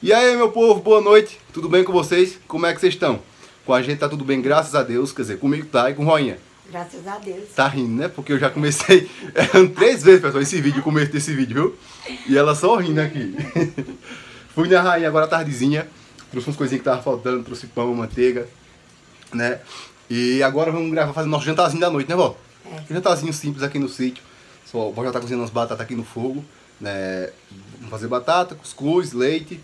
E aí, meu povo, boa noite, tudo bem com vocês? Como é que vocês estão? Com a gente tá tudo bem, graças a Deus, quer dizer, comigo tá e com o Roinha. Graças a Deus. Tá rindo, né? Porque eu já comecei 3 vezes, pessoal, esse vídeo, o começo desse vídeo, viu? E ela só rindo aqui. Fui na Rainha agora tardezinha, trouxe umas coisinhas que tava faltando, trouxe pão, manteiga, né? E agora vamos gravar, fazer nosso jantarzinho da noite, né, vó? É. Um jantarzinho simples aqui no sítio. Só, vó já tá cozinhando as batatas aqui no fogo, né? Vamos fazer batata, cuscuz, leite,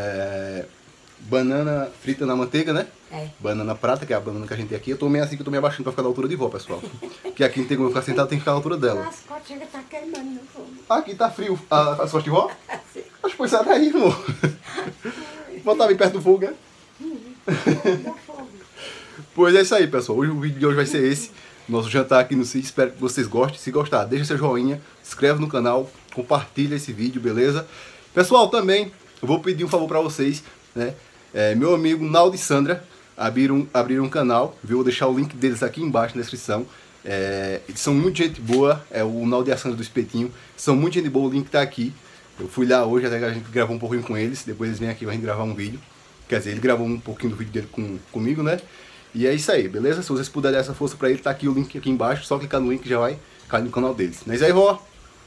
banana frita na manteiga, né? É. Banana prata, que é a banana que a gente tem aqui. Eu tô meio assim que eu tô me abaixando pra ficar da altura de vó, pessoal. Porque aqui não tem como eu ficar sentado, tem que ficar da altura dela. As costas chega tá queimando no fogo. Aqui tá frio. As costas de vó? Acho que foi sai daí, amor. Vó tá bem perto do fogo, né? Do fogo. Pois é isso aí, pessoal. Hoje, o vídeo de hoje vai ser esse. Nosso jantar aqui no sítio. Espero que vocês gostem. Se gostar, deixa seu joinha, se inscreve no canal, compartilha esse vídeo, beleza? Pessoal, também eu vou pedir um favor pra vocês, né? Meu amigo Naldo e Sandra abriram um canal, viu? Vou deixar o link deles aqui embaixo na descrição. Eles são muito gente boa, o Naldo e a Sandra do Espetinho. São muito gente boa, o link tá aqui. Eu fui lá hoje, até que a gente gravou um pouquinho com eles. Depois eles vêm aqui pra gente gravar um vídeo. Quer dizer, ele gravou um pouquinho do vídeo dele comigo, né? E é isso aí, beleza? Se vocês puderem dar essa força pra ele, tá aqui o link aqui embaixo. Só clicar no link que já vai cair no canal deles. Não é isso aí, vó?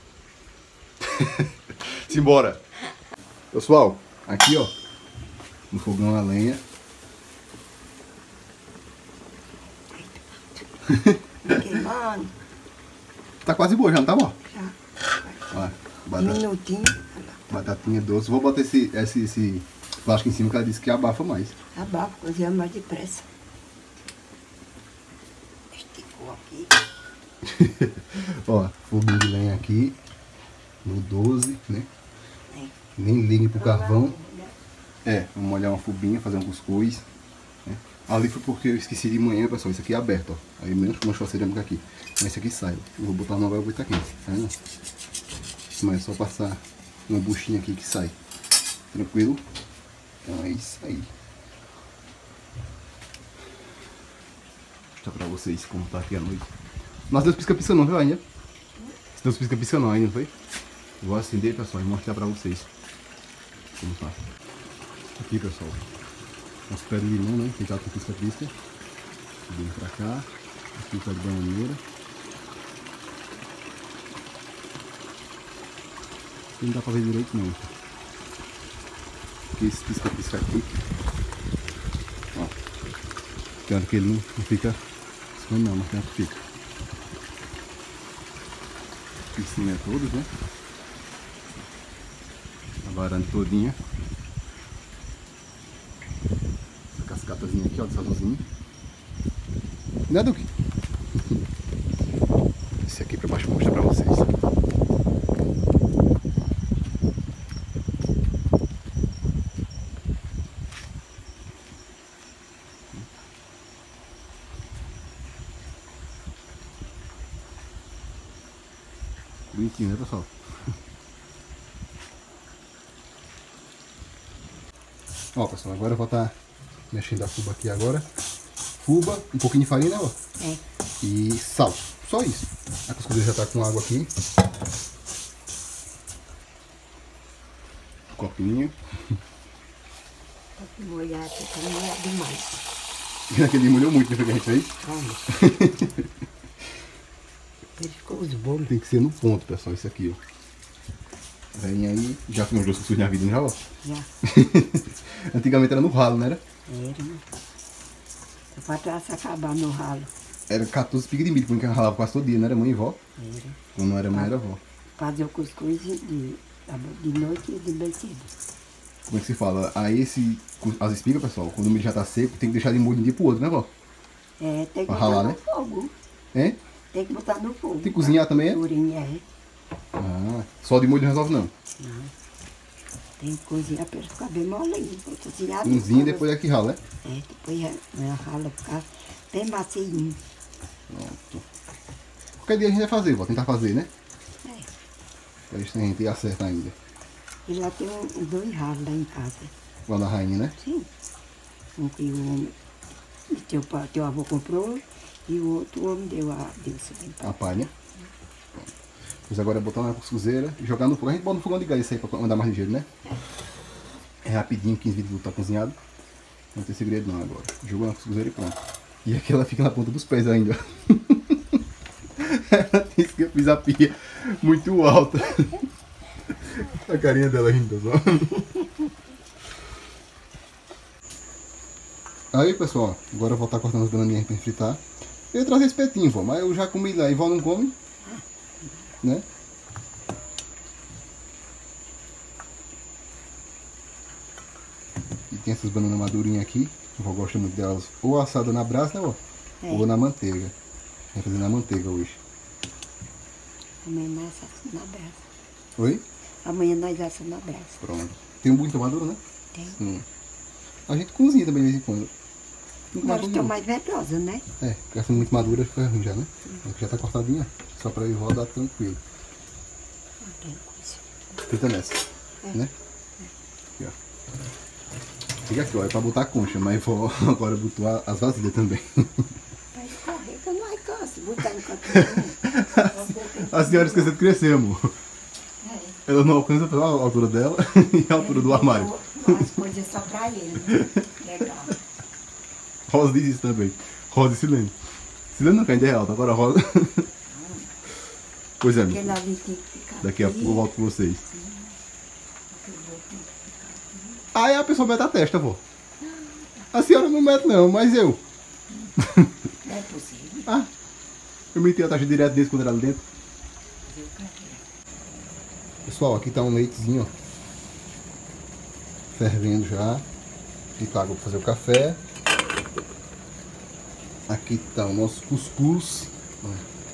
Simbora! Pessoal, aqui ó, no fogão a lenha. Queimando. Tá quase boa já, não tá bom? Já. Olha, Um minutinho. batatinha doce. Vou botar esse plástico em cima que ela disse que abafa mais. Abafa, cozinha mais depressa. Esticou aqui. Ó, foguinho de lenha aqui, no 12, né? É. Nem ligue pro carvão. Vamos molhar uma fubinha, fazer um cuscuz. Né? Ali foi porque eu esqueci de manhã, pessoal. Isso aqui é aberto, ó. Aí menos manchou a cerâmica aqui. Mas esse aqui sai. Eu vou botar uma água aqui, tá vendo? Mas é só passar uma buchinha aqui que sai. Tranquilo? Então é isso aí. Vou mostrar pra vocês como tá aqui a noite. Nossa, Deus pisca-pisca não, viu ainda? Deus pisca-pisca não ainda, não foi? Eu vou acender, pessoal, e mostrar pra vocês como tá. Aqui, pessoal, uns pés de limão, né? Que tá com pisca-pisca. Vem pra cá. Aqui tá de bananeira. Não dá pra ver direito não. Porque esse pisca-pisca aqui, ó, tanto que ele não fica escondido não, mas tanto que fica. Piscinha todos, né? A varanda todinha. Essa cascatazinha aqui, ó, de salãozinho. Né, Duque? Esse aqui pra baixo vou mostrar pra vocês. Bonitinho, né, pessoal? Ó, pessoal, agora eu vou estar mexendo a fuba aqui agora. Fuba, um pouquinho de farinha, ó. E sal. Só isso. A cuscuzeira já tá com água aqui. Um copinho. Tá molhado, tá molhado demais. Aquele molhou muito, né, que a gente fez? Calma. Ele ficou os bolos. Tem que ser no ponto, pessoal, isso aqui, ó. Vem aí, já comeu os dois cuscuz na vida, já, ó? Já. Antigamente era no ralo, não era? Era, né? O patraço acabar no ralo. Era 14 espigas de milho, porque a gente ralava quase todo dia, não era mãe e vó? Era. Quando não era mãe, era vó. Fazer o cuscuz de noite e de bem cedo. Como é que se fala? Aí as espigas, pessoal, quando o milho já tá seco, tem que deixar de molho de um dia pro outro, né, vó? Tem que Pra botar ralar, no né? fogo. Hein? Tem que botar no fogo. Tem que cozinhar também, é? Durinha, Ah, só de molho não resolve não. Não. Tem que cozinhar pra ele ficar bem molinho. Vou cozinhar Umzinho depois é que rala, né? depois rala ficar bem macio. Pronto. Qualquer dia a gente vai fazer, vou tentar fazer, né? É. Pra isso a gente acerta ainda. E lá tem 2 ralos lá em casa. Lá da rainha, né? Sim. Um que teu avô comprou e o outro homem deu a Deus. A palha. Pois agora é botar na cuscuzeira e jogar no fogo. A gente bota no fogão de gás isso aí pra andar mais ligeiro, né? É rapidinho, 15 minutos tá cozinhado. Não tem segredo não agora. Jogou na cuscuzeira e pronto. E aqui ela fica na ponta dos pés ainda. Ela disse que eu fiz a pia muito alta. A carinha dela rindo, pessoal. Aí, pessoal, agora eu vou estar cortando as bananinhas pra fritar. Eu ia trazer espetinho, vó, mas eu já comi lá e vó não come, né? E tem essas bananas madurinhas aqui. A vó gosta muito delas ou assada na brasa, né, vó? Ou na manteiga. Vai fazer na manteiga hoje. Amanhã nós assamos na brasa. Oi? Amanhã nós assamos na brasa. Pronto. Tem muito maduro, né? Tem. A gente cozinha também de vez em quando. Agora estão mais medrosas, né? É, porque essa muito madura fica ruim já, né? Já tá cortadinha. Só pra ir rodar tranquilo. Não tem coisa. Fica nessa. Né? Aqui, ó. Fica aqui, ó. É pra botar a concha, mas vou agora botar as vasilhas também. Vai escorrer que eu não alcanço. Botar no canto. A senhora esqueceu de crescer, amor. Ela não alcança a altura dela e a altura do armário. As coisas só pra ele, né? Legal. Rosa diz isso também. Rosa e Silene. Silene não, que ainda é alta, agora Rosa. Pois é, meu. Aquele ali tem que ficar. Daqui a pouco eu volto com vocês. Aí a pessoa mete a testa, vô. A senhora não mete não, mas eu. Não é possível. Ah, eu meti a taxa direto desse quando era ali dentro. Pessoal, aqui tá um leitezinho, ó. Fervendo já. Fica água para fazer o café. Aqui tá o nosso cuscuz. O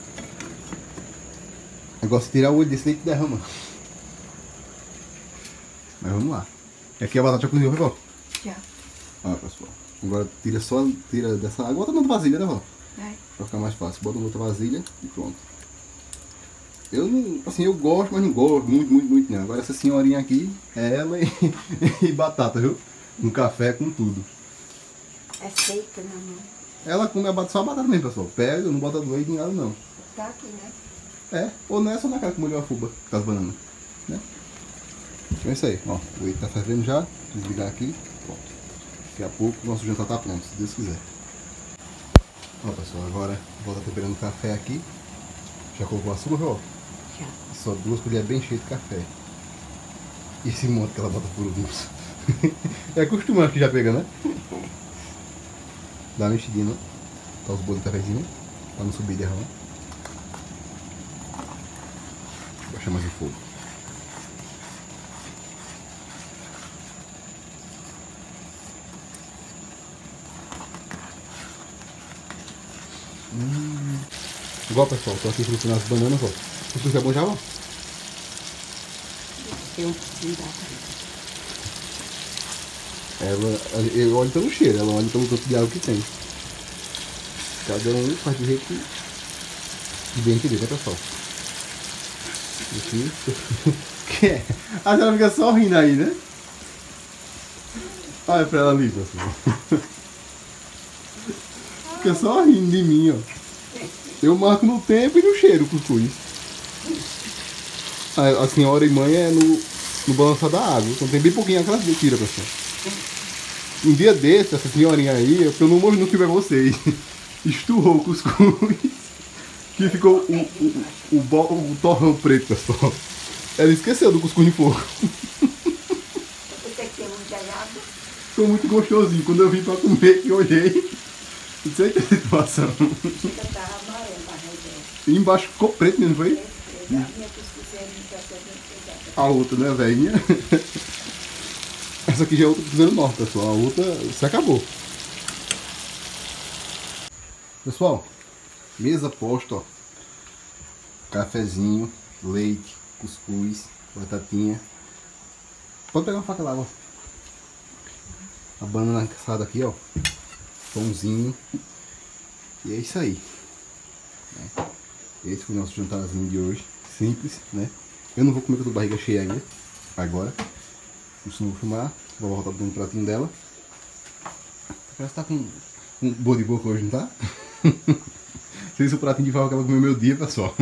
negócio de tirar o olho desse leite derrama. Mas vamos lá. E aqui a batata já cozinhou, vó? Já. Olha, pessoal. Agora tira dessa água. Bota na outra vasilha, né, vó? Vai. Pra ficar mais fácil. Bota na outra vasilha e pronto. Eu não, assim, eu gosto, mas não gosto muito não. Agora essa senhorinha aqui é ela e batata, viu? Um café com tudo. É seca, não, não. Ela come só a batata mesmo, pessoal. Pega, não bota leite nem nada não. Tá aqui, né? É, ou nessa ou naquela que molhou a fuba, com as bananas. Né? Então é isso aí, ó. O leite tá fervendo já. Desligar aqui. Pronto. Daqui a pouco o nosso jantar tá pronto, se Deus quiser. Ó, pessoal, agora vou estar temperando o café aqui. Já colocou açúcar, ó? Já. Só 2 colheres bem cheias de café. E esse monte que ela bota por bolso. É acostumado que já pega, né? Dá uma mexidinha, né? Tá os bolos de cafezinho, pra não subir e derramar. Vou baixar mais o fogo. Igual, pessoal, tô aqui fritando as bananas, ó. O cuscuz é bom já, ó? Tem um pouquinho da frente. Eu olho pelo cheiro, ela olha pelo tanto de água que tem. Cada um faz do jeito que bem entender, né, pessoal? Aqui. Que é? A senhora fica só rindo aí, né? Olha pra ela ali, pessoal. Fica só rindo de mim, ó. Eu marco no tempo e no cheiro o cuscuz. A senhora e mãe é no balançar da água. Então tem bem pouquinho aquelas tira, pessoal. Um dia desse, essa senhorinha aí, eu não morri no filme pra vocês. Esturrou o cuscuz. Que ficou o torrão preto, pessoal. Ela esqueceu do cuscuz de fogo. Você tem muita água? Ficou muito gostosinho. Quando eu vim pra comer, que eu olhei. Não sei que situação. Fica tá amarelo, E embaixo ficou preto mesmo, foi? minha cuscuzeira não tá sendo A outra, né, velhinha? Essa aqui já é outra cruzeiro norte, pessoal. A outra se acabou. Pessoal, mesa posta, ó. Cafezinho, leite, cuscuz, batatinha. Pode pegar uma faca lá, ó. A banana assada aqui, ó. Pãozinho. E é isso aí. Esse foi o nosso jantarzinho de hoje. Simples, né? Eu não vou comer com a barriga cheia ainda. Agora. Isso não vou filmar. Vou voltar pro pratinho dela. Parece que tá com boa de boca hoje, não tá? Sei se o pratinho de farro que ela comeu no meu dia, pessoal.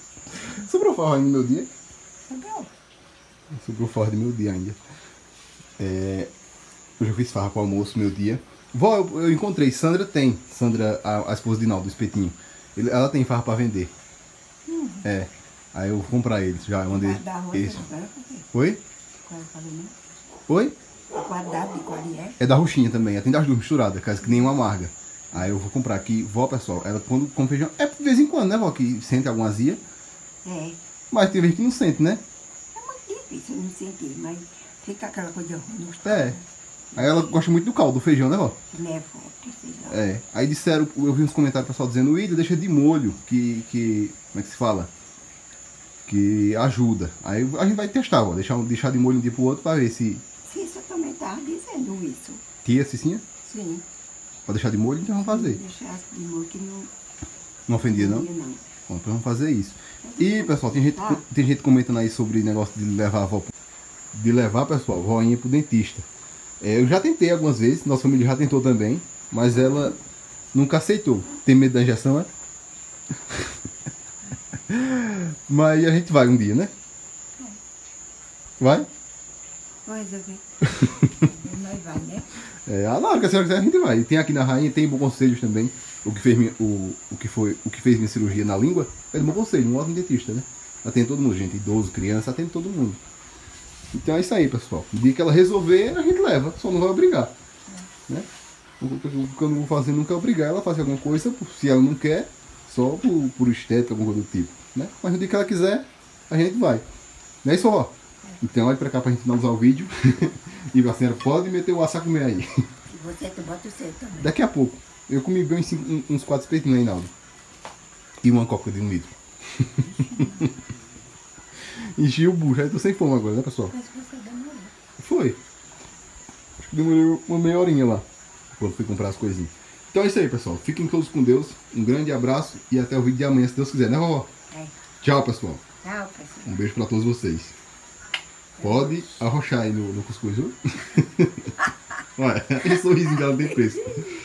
Sobrou farro ainda no meu dia? Sobrou. Sobrou farro do meu dia ainda. Eu já fiz farra pro almoço, meu dia. Vó, eu encontrei, Sandra tem. Sandra, a esposa de Naldo, do espetinho. Ela tem farra pra vender. É. Aí eu vou comprar eles já. Eu mandei. Isso. Oi? Oi? Guardado de qual é? É da roxinha também. Ela tem das duas misturadas, caso que nenhuma amarga. Aí eu vou comprar aqui. Vó, pessoal, ela quando come feijão. É de vez em quando, né, vó? Que sente alguma azia. É. Mas tem vez que não sente, né? É muito difícil não sentir, mas fica aquela coisa ruim no É. Aí ela gosta muito do caldo, do feijão, né, vó? Não é forte, feijão. É. Aí disseram, eu vi uns comentários do pessoal dizendo, Ida, deixa de molho, que. Como é que se fala? Que ajuda. Aí a gente vai testar, ó. Deixar de molho um dia pro outro pra ver se. Cícia também estava dizendo isso. Tia, Cicinha? Sim. Pra deixar de molho, então vamos fazer. Deixar de molho que não. Não ofendia, não? Não. Bom, então vamos fazer isso. E, pessoal, tem gente comentando aí sobre negócio de levar a avó. De levar, pessoal, voinha pro dentista. Eu já tentei algumas vezes, nossa família já tentou também, mas ela nunca aceitou. Tem medo da injeção, é? Mas a gente vai um dia, né? Vai? Pois é, nós vai, né? Na hora que a senhora quiser, a gente vai. E tem aqui na Rainha, tem Bom Conselhos também. O que fez minha cirurgia na língua é do Bom Conselho, um ótimo dentista, né? Atende todo mundo, gente, idoso, criança, atende todo mundo. Então é isso aí, pessoal. O dia que ela resolver, a gente leva, só não vai obrigar. Né? O que eu não vou fazer nunca é obrigar ela a fazer alguma coisa, se ela não quer, só por estética, alguma coisa do tipo. Né? Mas no dia que ela quiser, a gente vai. Não é isso, ó? Então olha pra cá pra gente finalizar o vídeo. E a senhora pode meter o aço a comer aí. E você, tu bota o seu também. Daqui a pouco. Eu comi bem uns 4 espetinhos aí, Naldo. E uma coca de 1 litro. Enchi o bucho, aí tô sem fome agora, né, pessoal? Mas você demorou. Foi. Acho que demorei uma meia horinha lá, quando fui comprar as coisinhas. Então é isso aí, pessoal. Fiquem todos com Deus. Um grande abraço e até o vídeo de amanhã, se Deus quiser, né, vovó? É. Tchau, pessoal. Tchau, pessoal. Um beijo pra todos vocês. Pode arrochar aí no cuscuz, viu? Olha, esse sorrisinho dela não tem preço.